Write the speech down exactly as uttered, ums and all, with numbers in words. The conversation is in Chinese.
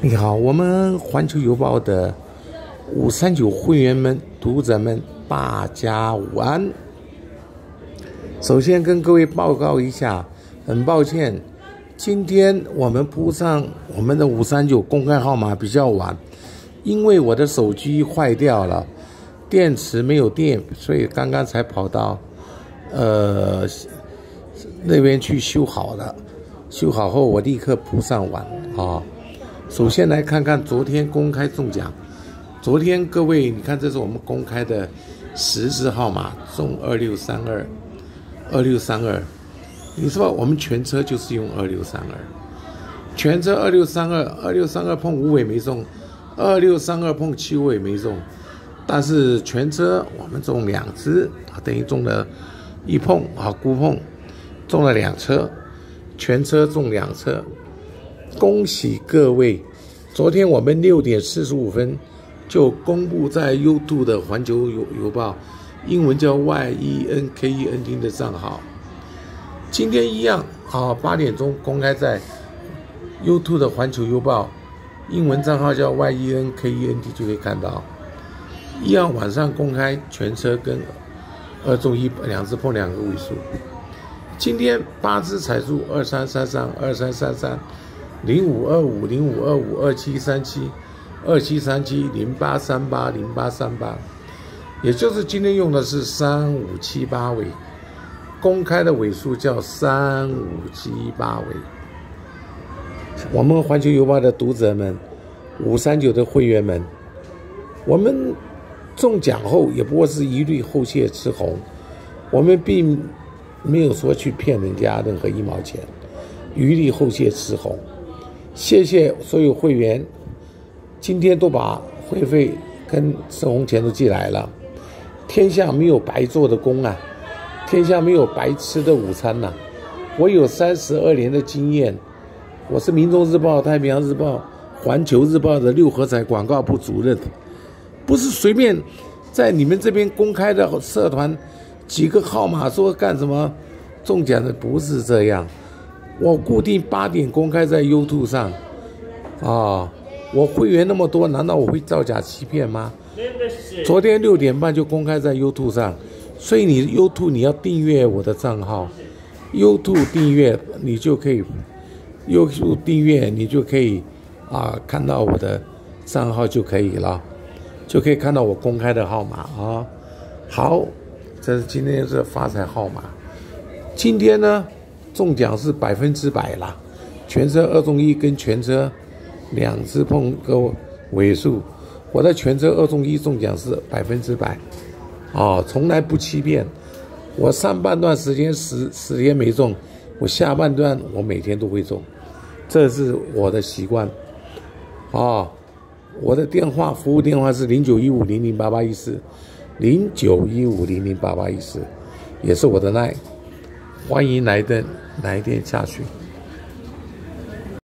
你好，我们环球邮报的五三九会员们、读者们，大家午安。首先跟各位报告一下，很抱歉，今天我们铺上我们的五三九公开号码比较晚，因为我的手机坏掉了，电池没有电，所以刚刚才跑到呃那边去修好了。修好后，我立刻铺上网啊。首先来看看昨天公开中奖。昨天各位，你看这是我们公开的十字号码，中二六三二，二六三二。你说我们全车就是用二六三二，全车二六三二，二六三二碰五尾没中，二六三二碰七尾没中，但是全车我们中两只，等于中了一碰啊，孤碰中了两车，全车中两车。恭喜各位！昨天我们六点四十五分就公布在 YouTube 的环球邮邮报，英文叫 Y E N K E N T 的账号。今天一样啊，八点钟公开在 YouTube 的环球邮报，英文账号叫 Y E N K E N T 就可以看到。一样晚上公开全车跟二中一两只碰两个尾数。今天八只彩数二三三三、二三三三。零五二五、零五二五、二七三七、二七三七、零八三八、零八三八，也就是今天用的是三五七八尾，公开的尾数叫三五七八尾。我们环球邮报的读者们、五三九的会员们，我们中奖后也不过是一律后谢吃红，我们并没有说去骗人家任何一毛钱，一律后谢吃红。谢谢所有会员，今天都把会费跟生红钱都寄来了。天下没有白做的工啊，天下没有白吃的午餐呐、啊。我有三十二年的经验，我是民众日报、太平洋日报、环球日报的六合彩广告部主任，不是随便在你们这边公开的社团几个号码说干什么中奖的，不是这样。我固定八点公开在 YouTube 上，啊，我会员那么多，难道我会造假欺骗吗？昨天六点半就公开在 YouTube 上，所以你 YouTube 你要订阅我的账号 ，YouTube 订阅你就可以 ，YouTube 订阅你就可以啊看到我的账号就可以了，就可以看到我公开的号码啊。好，这是今天这发财号码，今天呢？中奖是百分之百啦，全车二中一跟全车两只碰个尾数，我的全车二中一中奖是百分之百，哦，从来不欺骗。我上半段时间十十天没中，我下半段我每天都会中，这是我的习惯。哦，我的电话服务电话是零九一五零零八八一四，零九一五零零八八一四，也是我的 line。欢迎来电来电下去。